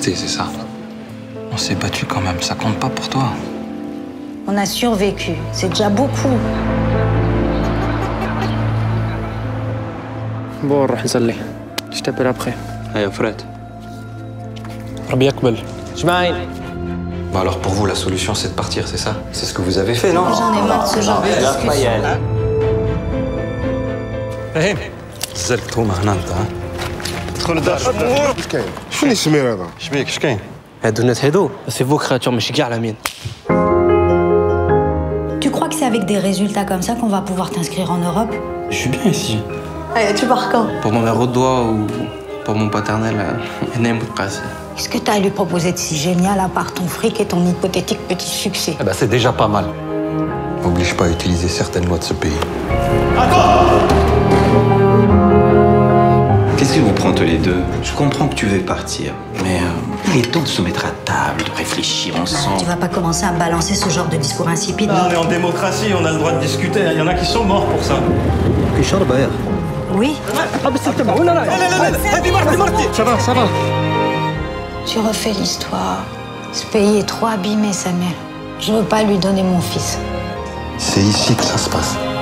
rester, c'est ça? On s'est battu quand même, ça compte pas pour toi? On a survécu, c'est déjà beaucoup. Bon, نروح نصلي. Je t'appelle après. Hey, Fred. ربي يقبل. جماعين. Bah alors pour vous, la solution, c'est de partir, c'est ça? C'est ce que vous avez fait, non? J'en ai marre de ce genre de discussion. Hey, زلتهم هنا انت ها؟ دخل الدار. اش كاين؟ شنو السمير هذا؟ شبيك اش كاين؟ هادو الناس هادو سي فو كراتور ماشي كاع العمين. Tu crois que c'est avec des résultats comme ça qu'on va pouvoir t'inscrire en Europe? Je suis bien ici. Allez, tu pars quand? Pour mon mère au doigt ou pour mon paternel, Qu'est-ce que t'as à lui proposer de si génial à part ton fric et ton hypothétique petit succès? Eh ben c'est déjà pas mal. Oblige pas à utiliser certaines lois de ce pays. Qu'est-ce qui vous prend tous les deux? Je comprends que tu veux partir, mais il est temps de se mettre à table, de réfléchir ensemble. Tu vas pas commencer à balancer ce genre de discours insipide, Ah, non? on est en démocratie, on a le droit de discuter. Il y en a qui sont morts pour ça. Oui. Ça va. Tu refais l'histoire. Ce pays est trop abîmé, Samuel. Je veux pas lui donner mon fils. C'est ici que ça se passe.